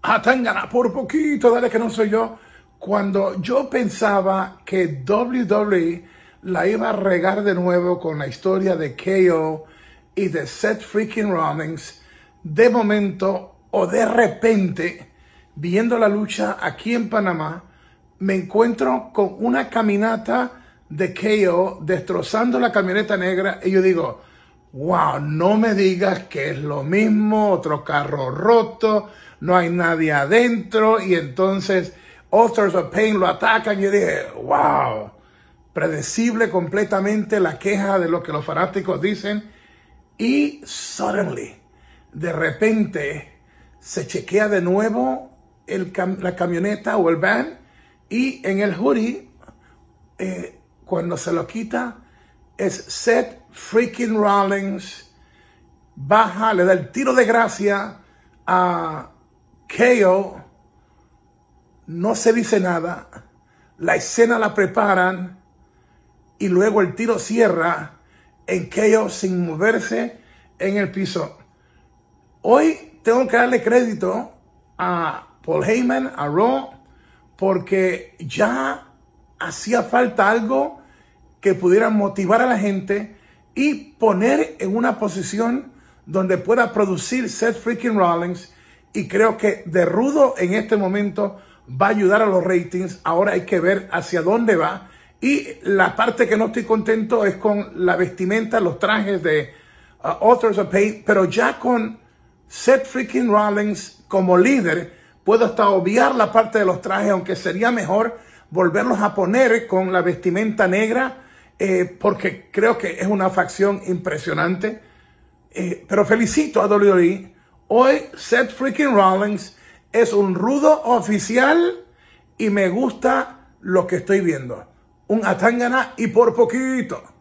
Tangana, por poquito, dale que no soy yo. Cuando yo pensaba que WWE la iba a regar de nuevo con la historia de KO y de Seth freaking Rollins, de momento o de repente, viendo la lucha aquí en Panamá, me encuentro con una caminata de KO destrozando la camioneta negra y yo digo, wow, no me digas que es lo mismo, otro carro roto, no hay nadie adentro y entonces Authors of Pain lo atacan y yo dije, wow, predecible completamente la queja de lo que los fanáticos dicen y suddenly, de repente, se chequea de nuevo la camioneta o el van y en el hoodie, cuando se lo quita, es Seth freaking Rollins, baja, le da el tiro de gracia a KO, no se dice nada, la escena la preparan y luego el tiro cierra en KO sin moverse en el piso. Hoy tengo que darle crédito a Paul Heyman, a Raw, porque ya hacía falta algo que pudiera motivar a la gente y poner en una posición donde pueda producir Seth freaking Rollins. Y creo que de rudo en este momento va a ayudar a los ratings. Ahora hay que ver hacia dónde va. Y la parte que no estoy contento es con la vestimenta, los trajes de Authors of Pain. Pero ya con Seth freaking Rollins como líder, puedo hasta obviar la parte de los trajes, aunque sería mejor volverlos a poner con la vestimenta negra, porque creo que es una facción impresionante. Pero felicito a WWE. Hoy Seth freaking Rollins es un rudo oficial y me gusta lo que estoy viendo. Un Atangana y por poquito.